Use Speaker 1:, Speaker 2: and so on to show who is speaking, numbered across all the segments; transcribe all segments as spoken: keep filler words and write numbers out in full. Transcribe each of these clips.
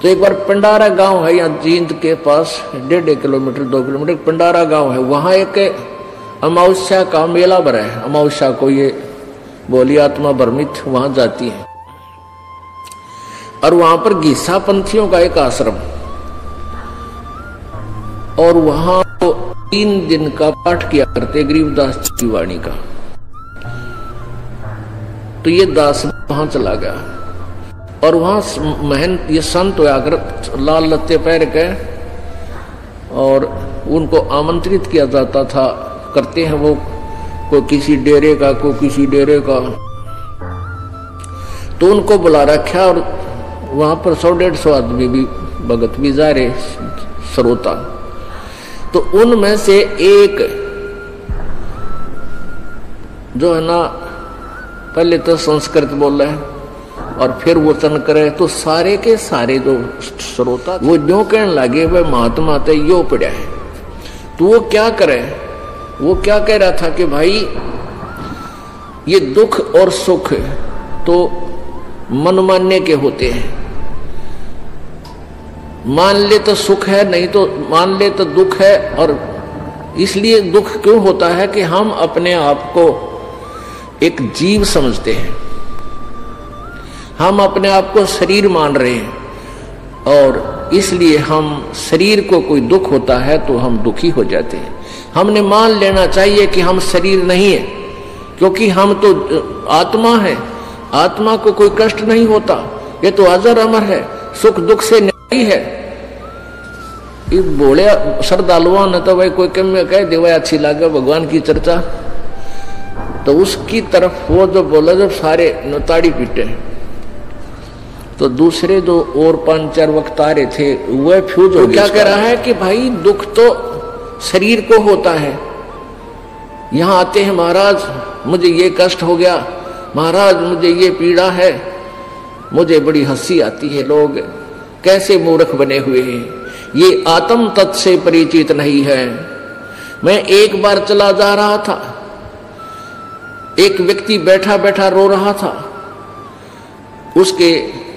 Speaker 1: तो एक बार पंडारा गांव है यहाँ जींद के पास, डेढ़ डेढ़ किलोमीटर दो किलोमीटर पंडारा गांव है। वहां एक अमावस्या का मेला भरा है। अमावस्या को ये बोली आत्मा भ्रमित वहां जाती है। और वहां पर घीसा पंथियों का एक आश्रम, और वहां तो तीन दिन का पाठ किया करते गरीबदास जी की वाणी का। तो ये दास वहां चला गया और वहां महन ये संत होया कर लाल लत्ते पहन के, और उनको आमंत्रित किया जाता था। करते हैं वो कोई किसी डेरे का, कोई किसी डेरे का, तो उनको बुला रखा। और वहां पर सौ डेढ़ सौ आदमी भी भगत भी जा रहे श्रोता। तो उनमें से एक जो है ना, पहले तो संस्कृत बोल रहे और फिर वचन करे, तो सारे के सारे जो श्रोता वो जो कहने लगे वह महात्मा ते यो पड़ा है। तो वो क्या करे, वो क्या कह रहा था कि भाई ये दुख और सुख तो मन मानने के होते हैं। मान ले तो सुख है, नहीं तो मान ले तो दुख है। और इसलिए दुख क्यों होता है कि हम अपने आप को एक जीव समझते हैं, हम अपने आप को शरीर मान रहे हैं, और इसलिए हम शरीर को कोई दुख होता है तो हम दुखी हो जाते हैं। हमने मान लेना चाहिए कि हम शरीर नहीं है, क्योंकि हम तो आत्मा है। आत्मा को कोई कष्ट नहीं होता, ये तो अजर अमर है, सुख दुख से नहीं है। इस बोले श्रद्धालुओं ने तो भाई कोई कम में कह दे भाई अच्छी लगे भगवान की चर्चा, तो उसकी तरफ वो जो बोला जब सारे ताड़ी पीटे, तो दूसरे जो और पांच चार वक्तारे थे वह फ्यूज हो गए। क्या कह रहा है कि भाई दुख तो शरीर को होता है। यहां आते हैं, महाराज मुझे ये कष्ट हो गया, महाराज मुझे ये पीड़ा है। मुझे बड़ी हंसी आती है, लोग कैसे मूर्ख बने हुए हैं, ये आत्म तत्व से परिचित नहीं है। मैं एक बार चला जा रहा था, एक व्यक्ति बैठा बैठा रो रहा था, उसके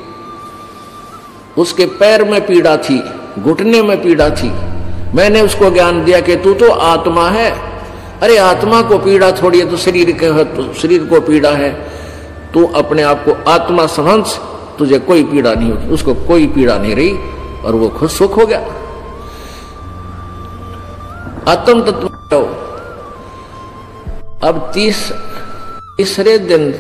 Speaker 1: उसके पैर में पीड़ा थी, घुटने में पीड़ा थी। मैंने उसको ज्ञान दिया कि तू तो आत्मा है। अरे आत्मा को पीड़ा थोड़ी है, तो शरीर के है, तो शरीर को पीड़ा है। तू अपने आप को आत्मा समझ, तुझे कोई पीड़ा नहीं होगी। उसको कोई पीड़ा नहीं रही और वो खुद सुख हो गया। आत्म तत्व। अब तीस तीसरे दिन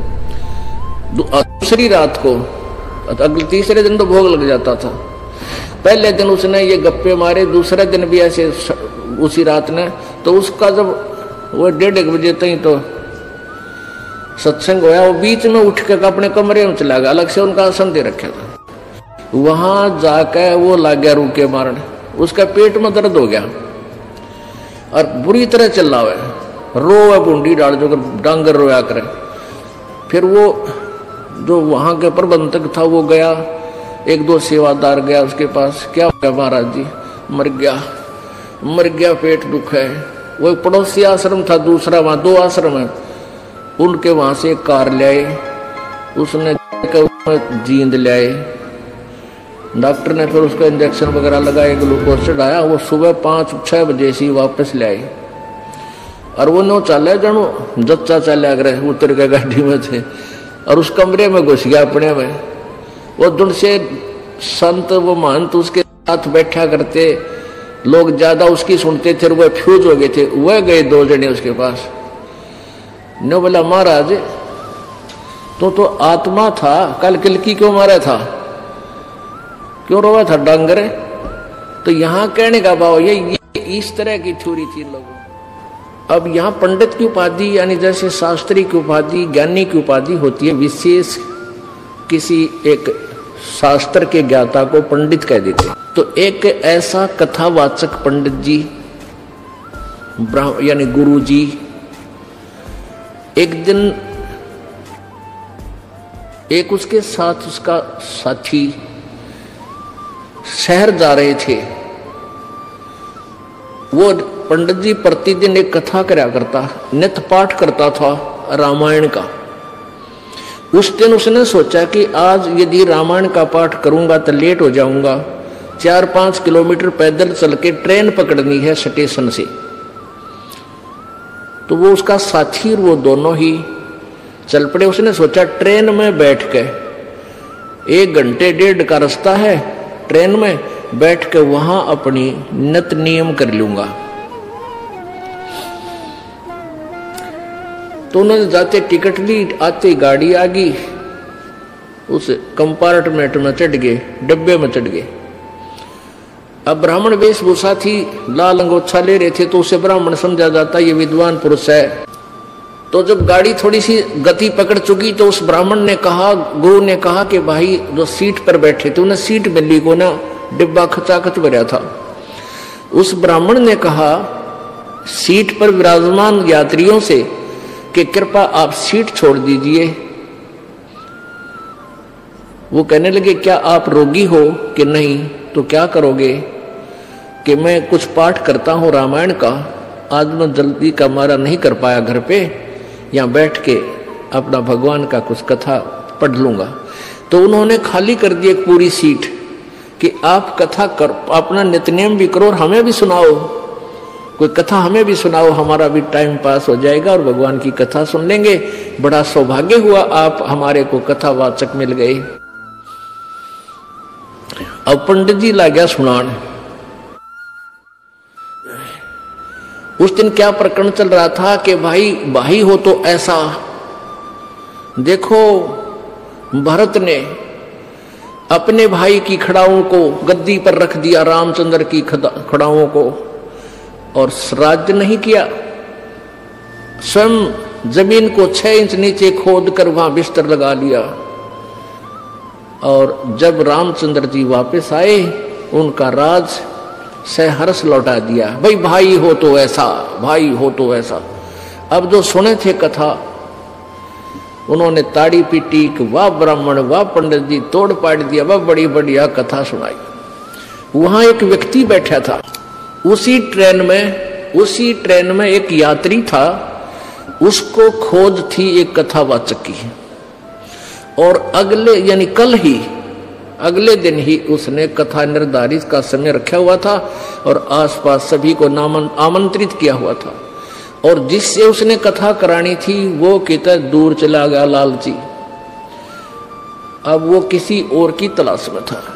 Speaker 1: दूसरी रात को, अगले तीसरे दिन तो भोग लग जाता था। पहले दिन उसने ये गप्पे मारे, दूसरे दिन भी ऐसे उसी रात ने। तो उसका जब वो डेढ़ एक बजे तक तो सत्संग होया, वो बीच में उठ के अपने कमरे में चला गया। अलग से उनका आसन दे रखा था। वहां जाकर वो लग गया रूके मारने, उसका पेट में दर्द हो गया और बुरी तरह चिल्ला हुआ है, रो बूंदी डाल जो डांगर रोया करे। फिर वो जो वहां के प्रबंधक था वो गया, एक दो सेवादार गया उसके पास। क्या हो गया महाराज जी? मर गया, मर गया, पेट दुख है। वो एक पड़ोसी आश्रम था दूसरा, वहां दो आश्रम है, उनके वहां से एक कार ले आए, उसने जींद ले आए। डॉक्टर ने फिर उसका इंजेक्शन वगैरह लगाए, ग्लूकोज चढ़ाया। वो सुबह पाँच छह बजे से वापस ले आए और वो नो चले जानो जच्चा चले गए, उतर के गाड़ी में थे और उस कमरे में घुस गया अपने में। वो दुन से संत वो महंत उसके साथ बैठा करते, लोग ज्यादा उसकी सुनते थे, वह फ्यूज हो गए थे। वह गए दो जने उसके पास, ने बोला महाराज तो तो आत्मा था, कल किलकी क्यों मारा था, क्यों रोया था डांगरे? तो यहां कहने का भाव ये, ये इस तरह की थ्योरी थी लोगों। अब यहाँ पंडित की उपाधि, यानी जैसे शास्त्री की उपाधि, ज्ञानी की उपाधि होती है, विशेष किसी एक शास्त्र के ज्ञाता को पंडित कह देते। तो एक ऐसा कथावाचक पंडित जी, यानी गुरु जी, एक दिन एक उसके साथ उसका साथी शहर जा रहे थे। वो पंडित जी प्रतिदिन एक कथा करया करता, नित्य पाठ करता था रामायण का। उस दिन उसने सोचा कि आज यदि रामायण का पाठ करूंगा तो लेट हो जाऊंगा, चार पांच किलोमीटर पैदल चल के ट्रेन पकड़नी है स्टेशन से। तो वो उसका साथी और वो दोनों ही चल पड़े। उसने सोचा ट्रेन में बैठ के, एक घंटे डेढ़ का रास्ता है, ट्रेन में बैठ के वहां अपनी नित नियम कर लूंगा। तो उन्होंने जाते टिकट ली, आते गाड़ी आ गई, उस कंपार्टमेंट में चढ़ गए, डब्बे में चढ़ गए। अब ब्राह्मण वेशभूषा थी, लाल अंगोछा ले रहे थे, तो उसे ब्राह्मण समझा जाता ये विद्वान पुरुष है। तो जब गाड़ी थोड़ी सी गति पकड़ चुकी तो उस ब्राह्मण ने कहा, गुरु ने कहा कि भाई जो सीट पर बैठे थे उन्हें सीट मिली को ना, डिब्बा खचाखच भरा था। उस ब्राह्मण ने कहा सीट पर विराजमान यात्रियों से कि कृपा आप सीट छोड़ दीजिए। वो कहने लगे क्या आप रोगी हो कि नहीं? तो क्या करोगे? कि मैं कुछ पाठ करता हूं रामायण का, आज मैं जल्दी का मारा नहीं कर पाया घर पे, यहाँ बैठ के अपना भगवान का कुछ कथा पढ़ लूंगा। तो उन्होंने खाली कर दी एक पूरी सीट कि आप कथा कर, अपना नित्यनेम भी करो और हमें भी सुनाओ, कोई कथा हमें भी सुनाओ, हमारा भी टाइम पास हो जाएगा और भगवान की कथा सुन लेंगे। बड़ा सौभाग्य हुआ आप हमारे को कथावाचक मिल गए। अब पंडित जी ला गया सुनान। उस दिन क्या प्रकरण चल रहा था कि भाई भाई हो तो ऐसा। देखो भरत ने अपने भाई की खड़ाओं को गद्दी पर रख दिया, रामचंद्र की खड़ाओं को, और राज्य नहीं किया। स्वयं जमीन को छह इंच नीचे खोद कर वहां बिस्तर लगा लिया। और जब रामचंद्र जी वापस आए उनका राज सहर्ष लौटा दिया। भाई भाई हो तो ऐसा, भाई हो तो ऐसा। अब जो सुने थे कथा उन्होंने ताड़ी पीटी कि वाह ब्राह्मण, वाह पंडित जी, तोड़ पाड़ दिया, वाह बड़ी बढ़िया कथा सुनाई। वहां एक व्यक्ति बैठा था उसी ट्रेन में, उसी ट्रेन में एक यात्री था, उसको खोज थी एक कथावाचक की। और अगले यानी कल ही, अगले दिन ही उसने कथा निर्धारित का समय रखा हुआ था और आसपास सभी को नामन आमंत्रित किया हुआ था। और जिससे उसने कथा करानी थी वो कितना दूर चला गया लालची। अब वो किसी और की तलाश में था।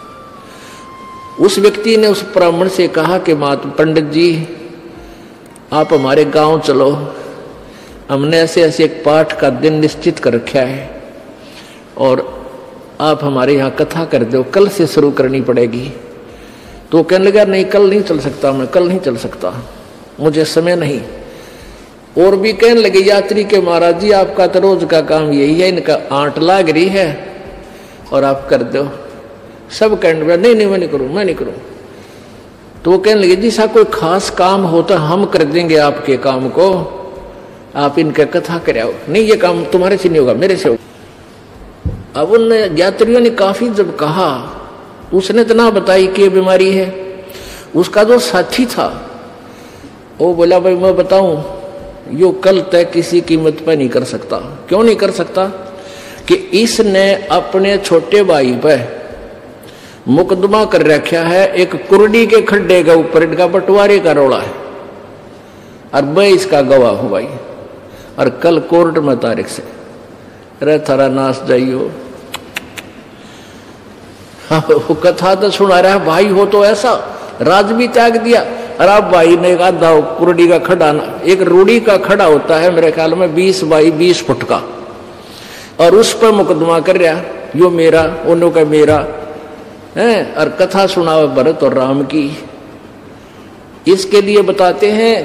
Speaker 1: उस व्यक्ति ने उस ब्राह्मण से कहा कि मात पंडित जी आप हमारे गांव चलो, हमने ऐसे ऐसे एक पाठ का दिन निश्चित कर रखा है और आप हमारे यहाँ कथा कर दो, कल से शुरू करनी पड़ेगी। तो कहने लगा नहीं कल नहीं चल सकता, मैं कल नहीं चल सकता, मुझे समय नहीं। और भी कहने लगे यात्री के महाराज जी आपका तो रोज का काम यही है, इनका आंट लाग रही है और आप कर दो। सब कहने लगे नहीं नहीं मैं नहीं करूं, मैं नहीं करूं। तो वो कहने लगे जी सा कोई खास काम होता हम कर देंगे आपके काम को, आप इनका कथा कराओ। नहीं ये काम तुम्हारे से नहीं होगा, मेरे से होगा। अब उन यात्रियों ने काफी जब कहा, उसने तो ना बताई कि बीमारी है। उसका जो साथी था वो बोला भाई मैं बताऊं, यो कल तक किसी कीमत पर नहीं कर सकता। क्यों नहीं कर सकता? कि इसने अपने छोटे भाई पर मुकदमा कर रखा है एक कुर्डी के खड्डे के ऊपर, इनका बंटवारे का रोड़ा है और मैं इसका गवाह हूं भाई। और कल कोर्ट में तारीख से रे थारा नाश जाइयो। हाँ, वो कथा तो सुना रहा है भाई हो तो ऐसा, राज भी त्याग दिया। और अब भाई ने कहा दाओ कुर्डी का खड़ा ना, एक रूढ़ी का खड़ा होता है मेरे ख्याल में बीस बाई बीस फुट का, और उस पर मुकदमा कर रहा, यो मेरा उन्हों का मेरा है। और कथा सुनाओ भरत और राम की। इसके लिए बताते हैं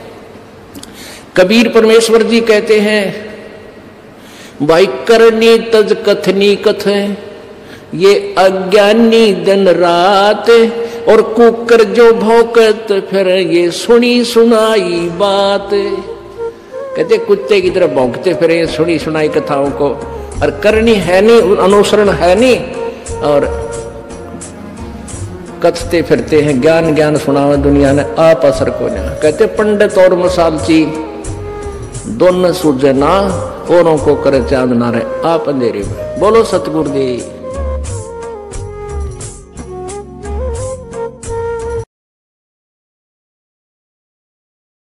Speaker 1: कबीर परमेश्वर जी कहते हैं भाई करनी तज कथनी कथें ये अज्ञानी दिन रात, और कुकर जो भौंकत फिर ये सुनी सुनाई बात। कहते कुत्ते की तरह भौंकते फिर ये सुनी सुनाई कथाओं को, और करनी है नहीं, अनुसरण है नहीं, और कथते फिरते हैं ज्ञान ज्ञान सुनावे दुनिया ने आप असर को ना। कहते पंडित और मसालची दोनों सूझे ना, औरों को करे चांद नारे आप अंधेरे में। बोलो सतगुरुदेव।